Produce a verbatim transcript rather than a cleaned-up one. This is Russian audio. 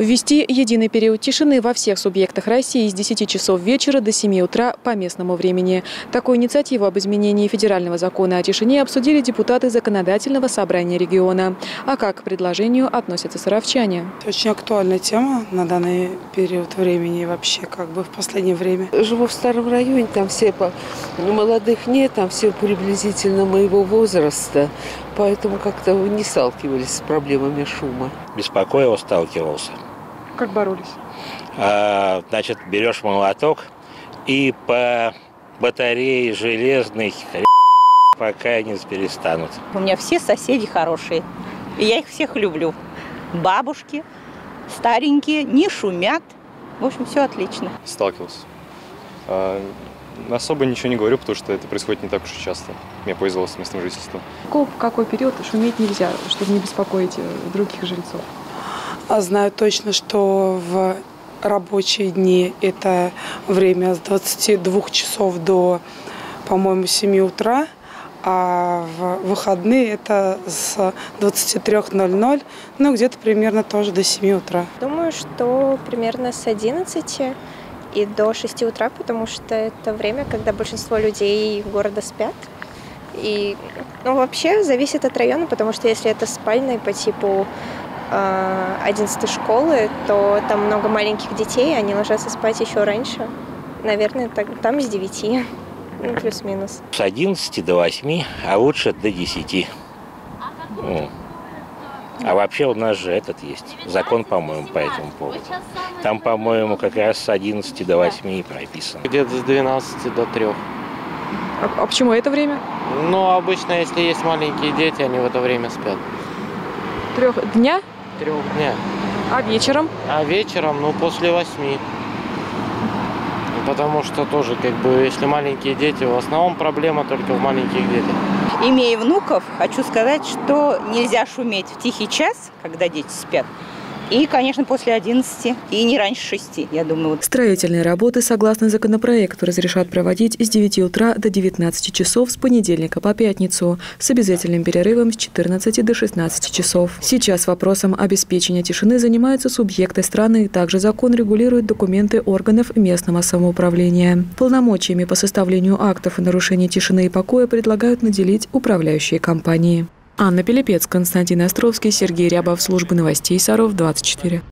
Ввести единый период тишины во всех субъектах России с десяти часов вечера до семи утра по местному времени. Такую инициативу об изменении федерального закона о тишине обсудили депутаты Законодательного собрания региона. А как к предложению относятся саровчане? Очень актуальная тема на данный период времени и вообще как бы в последнее время. Живу в старом районе, там все по... молодых нет, там все приблизительно моего возраста, поэтому как-то не сталкивались с проблемами шума. Беспокоил, сталкивался. Как боролись? А, значит, берешь молоток и по батарее железной пока они перестанут. У меня все соседи хорошие, и я их всех люблю. Бабушки, старенькие, не шумят. В общем, все отлично. Сталкивался. А, особо ничего не говорю, потому что это происходит не так уж и часто. Мне повезло с местным жительством. В какой период шуметь нельзя, чтобы не беспокоить других жильцов? Знаю точно, что в рабочие дни это время с двадцати двух часов до, по-моему, семи утра, а в выходные это с двадцати трёх ноль-ноль, ну где-то примерно тоже до семи утра. Думаю, что примерно с одиннадцати и до шести утра, потому что это время, когда большинство людей города спят. И ну, вообще зависит от района, потому что если это спальные по типу одиннадцатой школы, то там много маленьких детей, они ложатся спать еще раньше. Наверное, так, там с девяти, ну, плюс-минус. С одиннадцати до восьми, а лучше до десяти. Ну. А вообще у нас же этот есть закон, по-моему, по этому поводу. Там, по-моему, как раз с одиннадцати до восьми и прописано. Где-то с двенадцати до трёх. А, а почему это время? Ну, обычно, если есть маленькие дети, они в это время спят. Трех дня? Трех дня. А вечером? А вечером, ну, после восьми. Потому что тоже, как бы, если маленькие дети, в основном проблема только в маленьких детях. Имея внуков, хочу сказать, что нельзя шуметь в тихий час, когда дети спят. И, конечно, после одиннадцати, и не раньше шести, я думаю. Строительные работы, согласно законопроекту, разрешат проводить с девяти утра до девятнадцати часов с понедельника по пятницу, с обязательным перерывом с четырнадцати до шестнадцати часов. Сейчас вопросом обеспечения тишины занимаются субъекты страны. Также закон регулирует документы органов местного самоуправления. Полномочиями по составлению актов о нарушении тишины и покоя предлагают наделить управляющие компании. Анна Пилипец, Константин Островский, Сергей Рябов, служба новостей Саров двадцать четыре.